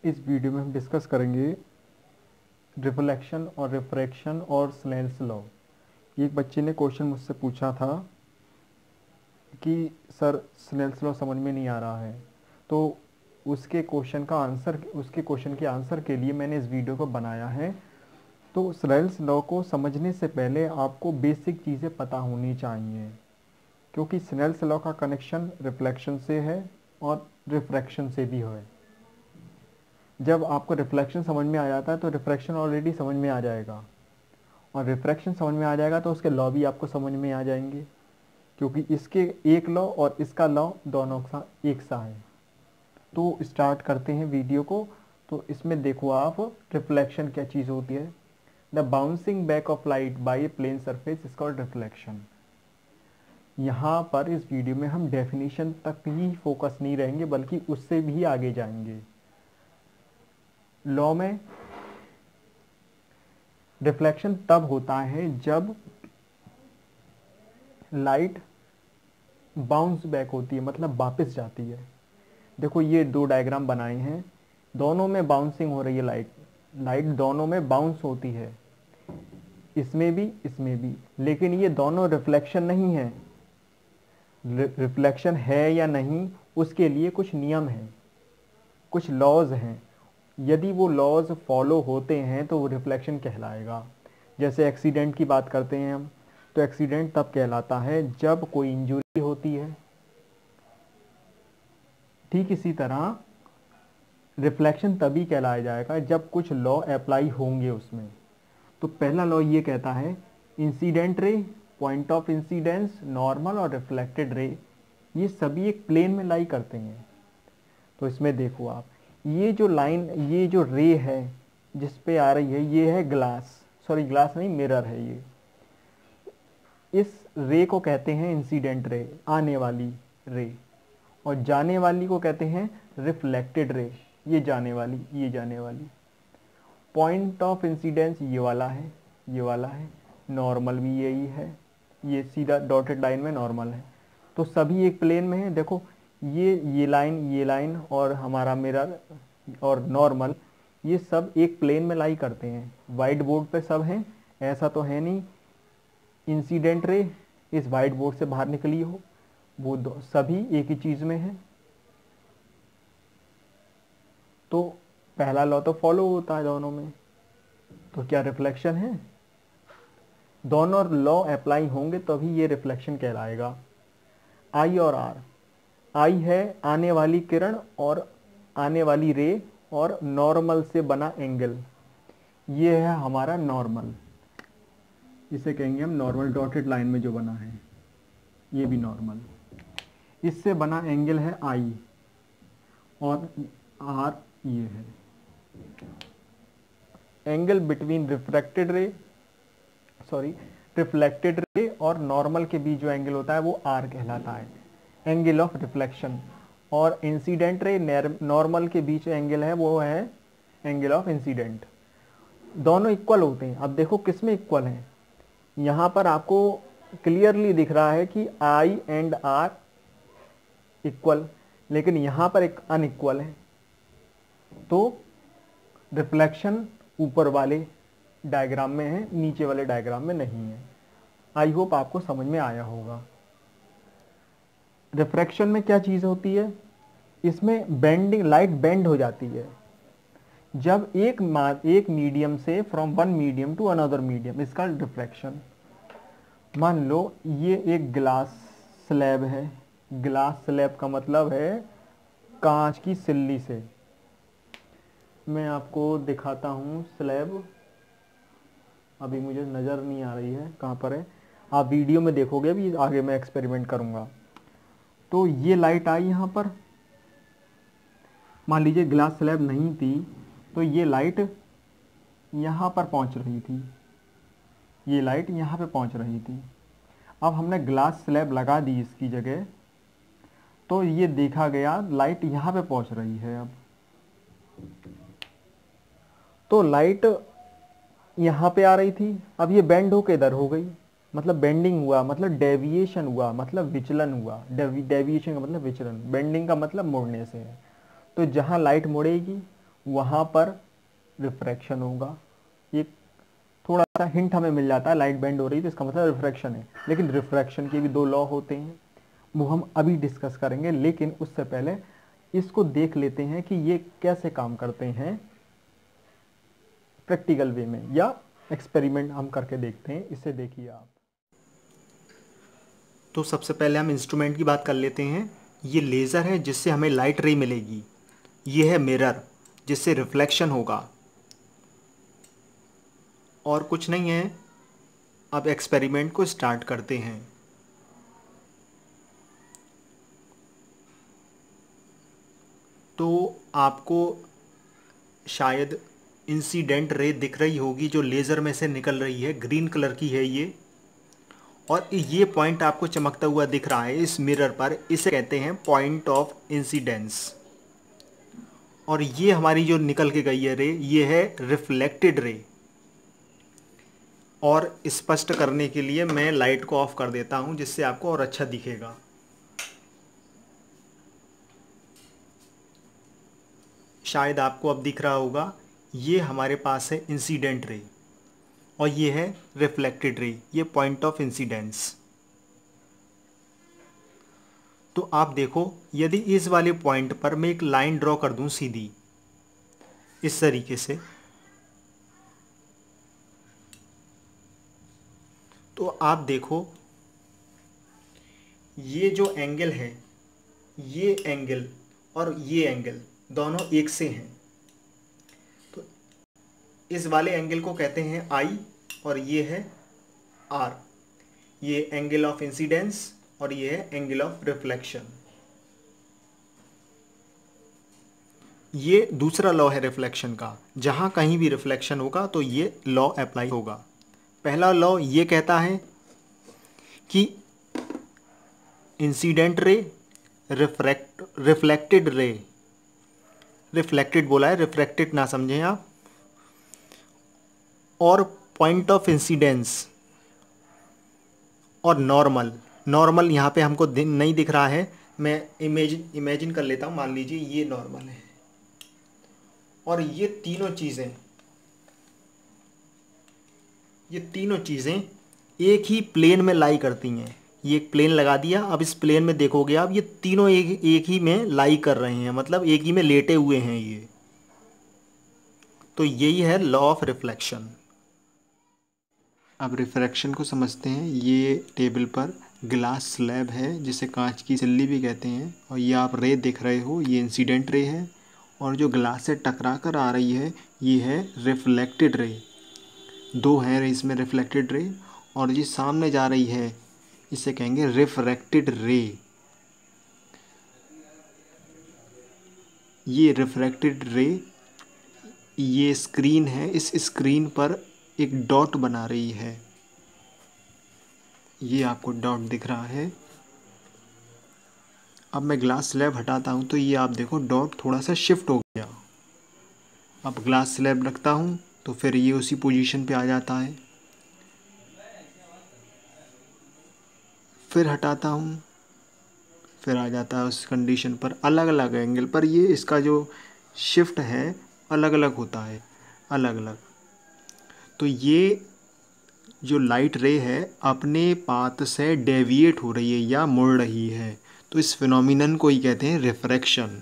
इस वीडियो में हम डिस्कस करेंगे रिफ्लेक्शन और रिफ्रैक्शन और स्नेल्स लॉ। एक बच्चे ने क्वेश्चन मुझसे पूछा था कि सर स्नेल्स लॉ समझ में नहीं आ रहा है, तो उसके क्वेश्चन के आंसर के लिए मैंने इस वीडियो को बनाया है। तो स्नेल्स लॉ को समझने से पहले आपको बेसिक चीज़ें पता होनी चाहिए, क्योंकि स्नेल्स लॉ का कनेक्शन रिफ्लेक्शन से है और रिफ्रैक्शन से भी है। जब आपको रिफ्लेक्शन समझ में आ जाता है तो रिफ्रैक्शन ऑलरेडी समझ में आ जाएगा, और रिफ्रैक्शन समझ में आ जाएगा तो उसके लॉ भी आपको समझ में आ जाएंगे, क्योंकि इसके एक लॉ और इसका लॉ दोनों का एक सा है। तो स्टार्ट करते हैं वीडियो को। तो इसमें देखो आप, रिफ्लेक्शन क्या चीज़ होती है। The bouncing back of light by a plane surface is called reflection. यहाँ पर इस वीडियो में हम डेफिनेशन तक ही फोकस नहीं रहेंगे, बल्कि उससे भी आगे जाएंगे। लॉ में रिफ्लेक्शन तब होता है जब लाइट बाउंस बैक होती है, मतलब वापस जाती है। देखो ये दो डायग्राम बनाए हैं, दोनों में बाउंसिंग हो रही है। लाइट दोनों में बाउंस होती है, इसमें भी इसमें भी, लेकिन ये दोनों रिफ्लेक्शन नहीं है। रिफ्लेक्शन है या नहीं, उसके लिए कुछ नियम हैं, कुछ लॉज हैं। यदि वो लॉज फॉलो होते हैं तो वो रिफ्लेक्शन कहलाएगा। जैसे एक्सीडेंट की बात करते हैं हम, तो एक्सीडेंट तब कहलाता है जब कोई इंजरी होती है। ठीक इसी तरह रिफ्लेक्शन तभी कहलाया जाएगा जब कुछ लॉ अप्लाई होंगे उसमें। तो पहला लॉ ये कहता है, incident ray, point of incidence, normal और रिफ्लेक्टेड रे, ये सभी एक प्लेन में लाई करते हैं। तो इसमें देखो आप, ये जो लाइन, ये जो रे है जिस पे आ रही है, ये है ग्लास, सॉरी ग्लास नहीं, मिरर है ये। इस रे को कहते हैं इंसिडेंट रे, आने वाली रे, और जाने वाली को कहते हैं रिफ्लेक्टेड रे, ये जाने वाली, ये जाने वाली। पॉइंट ऑफ इंसिडेंस ये वाला है, ये वाला है। नॉर्मल भी यही है, ये सीधा डॉटेड लाइन में नॉर्मल है। तो सभी एक प्लेन में है। देखो ये लाइन और हमारा मिरर और नॉर्मल, ये सब एक प्लेन में लाई करते हैं। वाइट बोर्ड पे सब हैं, ऐसा तो है नहीं इंसिडेंट रे इस वाइट बोर्ड से बाहर निकली हो, वो सभी एक ही चीज़ में है। तो पहला लॉ तो फॉलो होता है दोनों में। तो क्या रिफ्लेक्शन है? दोनों लॉ अप्लाई होंगे तभी ये रिफ्लेक्शन कहलाएगा। आई और आर, आई है आने वाली किरण और आने वाली रे और नॉर्मल से बना एंगल, ये है हमारा नॉर्मल, इसे कहेंगे हम नॉर्मल। डॉटेड लाइन में जो बना है ये भी नॉर्मल। इससे बना एंगल है आई, और आर ये है एंगल बिटवीन रिफ्लेक्टेड रे और नॉर्मल के बीच जो एंगल होता है वो आर कहलाता है, एंगल ऑफ रिफ्लेक्शन। और इंसिडेंट रे नॉर्मल के बीच एंगल है वो है एंगल ऑफ इंसिडेंट। दोनों इक्वल होते हैं। अब देखो किस में इक्वल हैं, यहाँ पर आपको क्लियरली दिख रहा है कि आई एंड आर इक्वल, लेकिन यहाँ पर एक अनइक्वल है। तो रिफ्लेक्शन ऊपर वाले डायग्राम में है, नीचे वाले डायग्राम में नहीं है। आई होप आपको समझ में आया होगा। रिफ्रैक्शन में क्या चीज़ होती है, इसमें बेंडिंग, लाइट बेंड हो जाती है जब एक मीडियम से from one medium to another medium, इसका रिफ्रैक्शन। मान लो ये एक ग्लास स्लैब है, ग्लास स्लैब का मतलब है कांच की सिल्ली से। मैं आपको दिखाता हूँ स्लैब, अभी मुझे नज़र नहीं आ रही है कहाँ पर है, आप वीडियो में देखोगे, अभी आगे मैं एक्सपेरिमेंट करूँगा। तो ये लाइट आई यहाँ पर, मान लीजिए ग्लास स्लैब नहीं थी तो ये लाइट यहाँ पर पहुँच रही थी, ये लाइट यहाँ पे पहुँच रही थी। अब हमने ग्लास स्लैब लगा दी इसकी जगह, तो ये देखा गया लाइट यहाँ पे पहुँच रही है। अब तो लाइट यहाँ पे आ रही थी, अब ये बेंड होके इधर हो गई, मतलब बेंडिंग हुआ, मतलब डेविएशन हुआ, मतलब विचलन हुआ। डेविएशन का मतलब विचलन, बेंडिंग का मतलब मुड़ने से है। तो जहाँ लाइट मुड़ेगी वहाँ पर रिफ्रैक्शन होगा। ये थोड़ा सा हिंट हमें मिल जाता है, लाइट बेंड हो रही है तो इसका मतलब रिफ्रैक्शन है। लेकिन रिफ्रैक्शन के भी दो लॉ होते हैं, वो हम अभी डिस्कस करेंगे। लेकिन उससे पहले इसको देख लेते हैं कि ये कैसे काम करते हैं प्रैक्टिकल वे में, या एक्सपेरिमेंट हम करके देखते हैं। इसे देखिए आप। तो सबसे पहले हम इंस्ट्रूमेंट की बात कर लेते हैं। ये लेज़र है जिससे हमें लाइट रे मिलेगी। ये है मिरर जिससे रिफ्लेक्शन होगा, और कुछ नहीं है। अब एक्सपेरिमेंट को स्टार्ट करते हैं। तो आपको शायद इंसिडेंट रे दिख रही होगी जो लेज़र में से निकल रही है, ग्रीन कलर की है ये। और ये पॉइंट आपको चमकता हुआ दिख रहा है इस मिरर पर, इसे कहते हैं पॉइंट ऑफ इंसिडेंस। और ये हमारी जो निकल के गई है रे, ये है रिफ्लेक्टेड रे। और स्पष्ट करने के लिए मैं लाइट को ऑफ कर देता हूं जिससे आपको और अच्छा दिखेगा। शायद आपको अब दिख रहा होगा। ये हमारे पास है इंसिडेंट रे और ये है रिफ्लेक्टेड रे, ये पॉइंट ऑफ इंसिडेंस। तो आप देखो, यदि इस वाले पॉइंट पर मैं एक लाइन ड्रॉ कर दूं सीधी इस तरीके से, तो आप देखो ये जो एंगल है, ये एंगल और ये एंगल दोनों एक से हैं। तो इस वाले एंगल को कहते हैं आई और ये है आर। ये एंगल ऑफ इंसिडेंस और ये है एंगल ऑफ रिफ्लेक्शन। ये दूसरा लॉ है रिफ्लेक्शन का। जहाँ कहीं भी रिफ्लेक्शन होगा तो ये लॉ अप्लाई होगा। पहला लॉ ये कहता है कि incident ray, reflected ray, reflected बोला है, रिफ्रैक्टेड ना समझें आप, और पॉइंट ऑफ इंसिडेंस और नॉर्मल। नॉर्मल यहाँ पे हमको नहीं दिख रहा है, मैं इमेजिन कर लेता हूँ। मान लीजिए ये नॉर्मल है और ये तीनों चीज़ें एक ही प्लेन में लाई करती हैं। ये एक प्लेन लगा दिया, अब इस प्लेन में देखोगे आप, ये तीनों एक ही में लाई कर रहे हैं, मतलब एक ही में लेटे हुए हैं ये। तो यही है लॉ ऑफ रिफ्लेक्शन। अब रिफ्रैक्शन को समझते हैं। ये टेबल पर ग्लास स्लैब है जिसे कांच की सिल्ली भी कहते हैं, और ये आप रे देख रहे हो, ये इंसिडेंट रे है। और जो ग्लास से टकरा कर आ रही है ये है रिफ्लेक्टेड रे। दो हैं रे इसमें, रिफ्लेक्टेड रे। और ये सामने जा रही है इसे कहेंगे रिफ्रैक्टेड रे। ये रिफ्रैक्टेड रे, ये स्क्रीन है, इस स्क्रीन पर एक डॉट बना रही है। ये आपको डॉट दिख रहा है। अब मैं ग्लास स्लैब हटाता हूँ तो ये आप देखो डॉट थोड़ा सा शिफ्ट हो गया। अब ग्लास स्लैब रखता हूँ तो फिर ये उसी पोजीशन पे आ जाता है। फिर हटाता हूँ, फिर आ जाता है उस कंडीशन पर। अलग अलग एंगल पर ये इसका जो शिफ्ट है अलग अलग होता है, अलग अलग। तो ये जो लाइट रे है अपने पाथ से डेविएट हो रही है या मुड़ रही है, तो इस फिनोमिनन को ही कहते हैं रिफ्रैक्शन।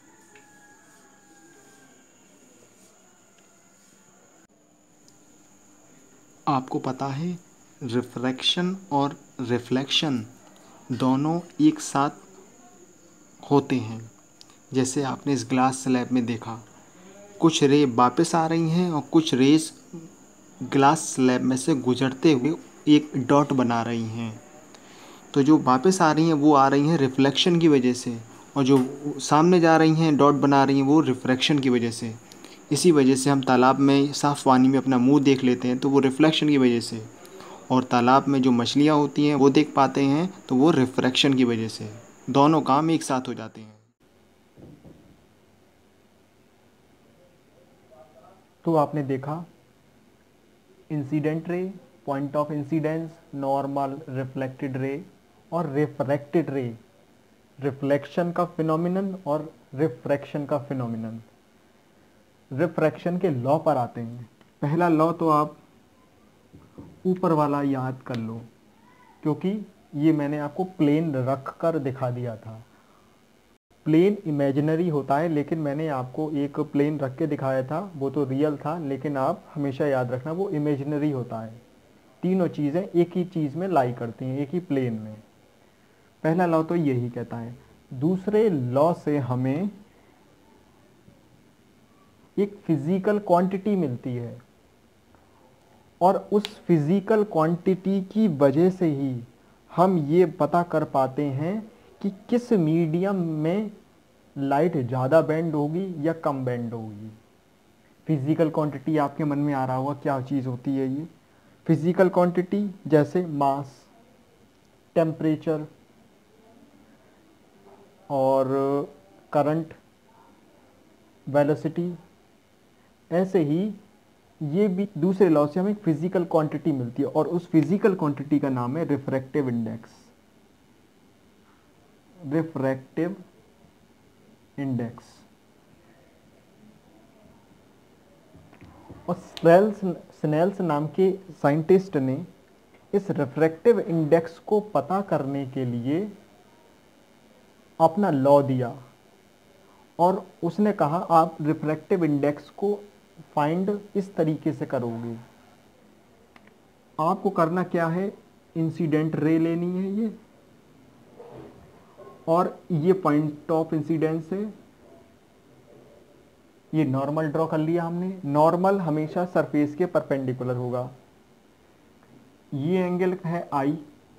आपको पता है रिफ्रैक्शन और रिफ्लेक्शन दोनों एक साथ होते हैं। जैसे आपने इस ग्लास स्लैब में देखा, कुछ रे वापस आ रही हैं और कुछ रेस ग्लास स्लैब में से गुजरते हुए एक डॉट बना रही हैं। तो जो वापस आ रही हैं वो आ रही हैं रिफ्लेक्शन की वजह से, और जो सामने जा रही हैं डॉट बना रही हैं वो रिफ्रैक्शन की वजह से। इसी वजह से हम तालाब में साफ़ पानी में अपना मुंह देख लेते हैं तो वो रिफ्लेक्शन की वजह से, और तालाब में जो मछलियाँ होती हैं वो देख पाते हैं तो वो रिफ्रैक्शन की वजह से। दोनों काम एक साथ हो जाते हैं। तो आपने देखा incident ray, point of incidence, normal, reflected ray और रिफ्रैक्टेड रे, रिफ्लेक्शन का फिनोमिनन और रिफ्रैक्शन का फिनोमिनन। रिफ्रैक्शन के लॉ पर आते हैं। पहला लॉ तो आप ऊपर वाला याद कर लो, क्योंकि ये मैंने आपको प्लेन रख कर दिखा दिया था। प्लेन इमेजिनरी होता है, लेकिन मैंने आपको एक प्लेन रख के दिखाया था, वो तो रियल था, लेकिन आप हमेशा याद रखना वो इमेजिनरी होता है। तीनों चीज़ें एक ही चीज़ में लाई करती हैं, एक ही प्लेन में। पहला लॉ तो यही कहता है। दूसरे लॉ से हमें एक फिजिकल क्वांटिटी मिलती है, और उस फिजिकल क्वांटिटी की वजह से ही हम ये पता कर पाते हैं कि किस मीडियम में लाइट ज़्यादा बेंड होगी या कम बेंड होगी। फिजिकल क्वांटिटी आपके मन में आ रहा होगा क्या चीज़ होती है ये। फिजिकल क्वांटिटी जैसे मास, टेम्परेचर और करंट, वेलोसिटी, ऐसे ही ये भी दूसरे लॉ से हमें फिजिकल क्वांटिटी मिलती है, और उस फिजिकल क्वांटिटी का नाम है रिफ्रैक्टिव इंडेक्स। Refractive index. और स्नेल्स नाम के साइंटिस्ट ने इस रिफ्रैक्टिव इंडेक्स को पता करने के लिए अपना लॉ दिया, और उसने कहा आप रिफ्रैक्टिव इंडेक्स को फाइंड इस तरीके से करोगे। आपको करना क्या है, इंसिडेंट रे लेनी है ये, और ये पॉइंट ऑफ इंसिडेंस है। ये नॉर्मल ड्रॉ कर लिया हमने। नॉर्मल हमेशा सरफेस के परपेंडिकुलर होगा। ये एंगल है आई,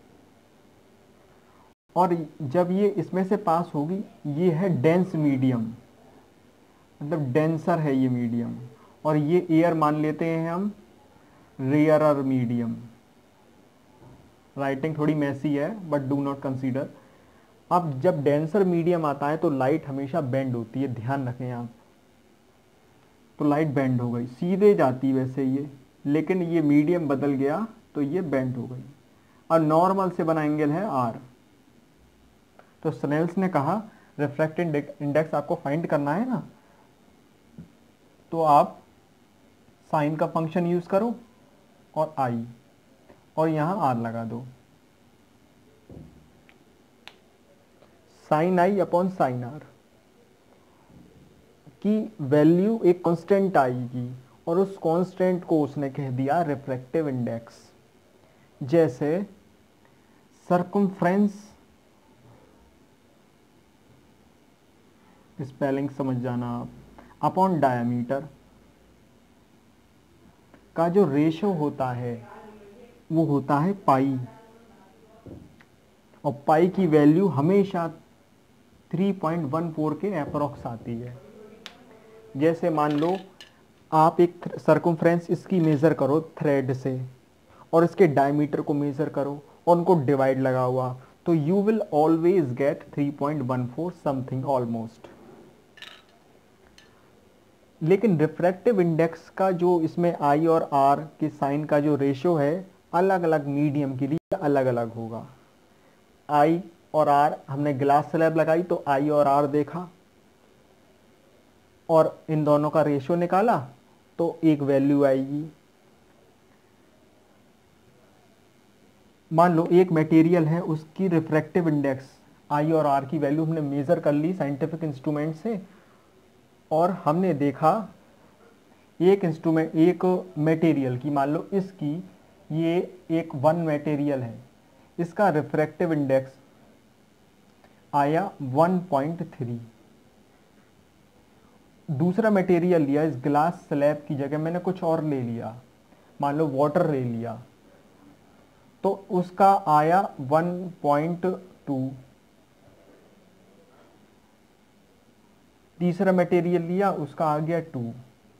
और जब ये इसमें से पास होगी, ये है डेंस मीडियम, मतलब डेंसर है ये मीडियम, और ये एयर मान लेते हैं हम रेयरर मीडियम। राइटिंग थोड़ी मैसी है, बट डू नॉट कंसीडर। अब जब डेंसर मीडियम आता है तो लाइट हमेशा बेंड होती है, ध्यान रखें आप। तो लाइट बेंड हो गई, सीधे जाती वैसे ये, लेकिन ये मीडियम बदल गया तो ये बेंड हो गई, और नॉर्मल से बना एंगल है आर। तो स्नेल्स ने कहा रिफ्रैक्टिव इंडेक्स आपको फाइंड करना है ना, तो आप साइन का फंक्शन यूज करो और आई, और यहां आर लगा दो। Sine I upon sine R की वैल्यू एक कांस्टेंट आएगी, और उस कांस्टेंट को उसने कह दिया रिफ्रैक्टिव इंडेक्स। जैसे सर्कमफ्रेंस, स्पेलिंग समझ जाना आप, अपॉन डायमीटर का जो रेशो होता है वो होता है पाई, और पाई की वैल्यू हमेशा 3.14 के अप्रॉक्स आती है। जैसे मान लो आप एक सर्कमफ्रेंस इसकी मेज़र करो थ्रेड से, और इसके डायमीटर को मेज़र करो, और उनको डिवाइड लगा हुआ, तो you will always get 3.14 something almost. लेकिन रिफ्रैक्टिव इंडेक्स का जो इसमें आई और आर के साइन का जो रेशो है, अलग अलग मीडियम के लिए अलग अलग होगा। आई और आर, हमने ग्लास स्लैब लगाई तो आई और आर देखा, और इन दोनों का रेशो निकाला तो एक वैल्यू आएगी। मान लो एक मटेरियल है, उसकी रिफ्रैक्टिव इंडेक्स आई और आर की वैल्यू हमने मेज़र कर ली साइंटिफिक इंस्ट्रूमेंट से, और हमने देखा एक मटेरियल की, मान लो इसकी, ये एक वन मटेरियल है, इसका रिफ्रैक्टिव इंडेक्स आया 1.3। दूसरा मटेरियल लिया, इस ग्लास स्लैब की जगह मैंने कुछ और ले लिया, मान लो वाटर ले लिया, तो उसका आया 1.2। तीसरा मटेरियल लिया, उसका आ गया 2।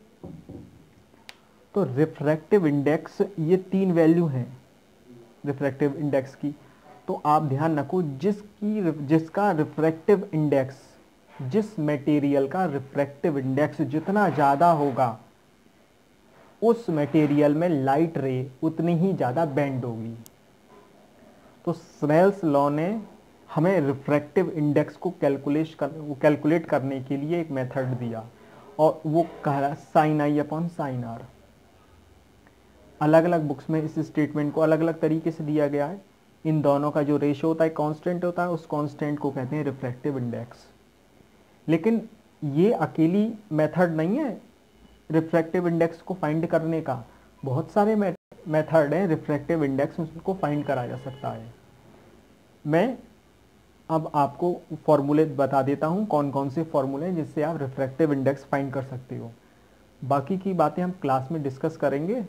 तो रिफ्रैक्टिव इंडेक्स, ये 3 वैल्यू हैं रिफ्रैक्टिव इंडेक्स की। तो आप ध्यान रखो, जिसका रिफ्रैक्टिव इंडेक्स, जिस मटेरियल का रिफ्रैक्टिव इंडेक्स जितना ज़्यादा होगा, उस मटेरियल में लाइट रे उतनी ही ज़्यादा बेंड होगी। तो स्नेल्स लॉ ने हमें रिफ्रैक्टिव इंडेक्स को कैलकुलेट करने के लिए एक मेथड दिया, और वो कह sine I upon sine R. अलग अलग बुक्स में इस स्टेटमेंट को अलग अलग तरीके से दिया गया है। इन दोनों का जो रेशो होता है कांस्टेंट होता है, उस कांस्टेंट को कहते हैं रिफ्रैक्टिव इंडेक्स। लेकिन ये अकेली मेथड नहीं है रिफ्रैक्टिव इंडेक्स को फाइंड करने का, बहुत सारे मेथड हैं रिफ्रैक्टिव इंडेक्स को फाइंड करा जा सकता है। मैं अब आपको फॉर्मूले बता देता हूँ कौन कौन से फॉर्मूले हैं जिससे आप रिफ्रैक्टिव इंडेक्स फाइंड कर सकते हो। बाकी की बातें हम क्लास में डिस्कस करेंगे,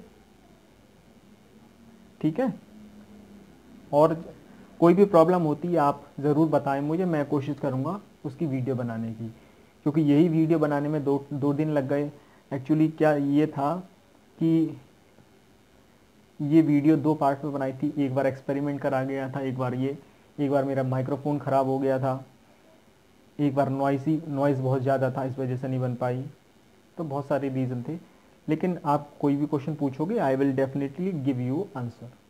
ठीक है। और कोई भी प्रॉब्लम होती है आप ज़रूर बताएं मुझे, मैं कोशिश करूँगा उसकी वीडियो बनाने की, क्योंकि यही वीडियो बनाने में दो दिन लग गए। एक्चुअली क्या ये था कि ये वीडियो 2 पार्ट में बनाई थी, एक बार एक्सपेरिमेंट करा गया था, एक बार मेरा माइक्रोफोन ख़राब हो गया था, एक बार नॉइज़ बहुत ज़्यादा था, इस वजह से नहीं बन पाई। तो बहुत सारे रीज़न थे, लेकिन आप कोई भी क्वेश्चन पूछोगे I will definitely give you answer.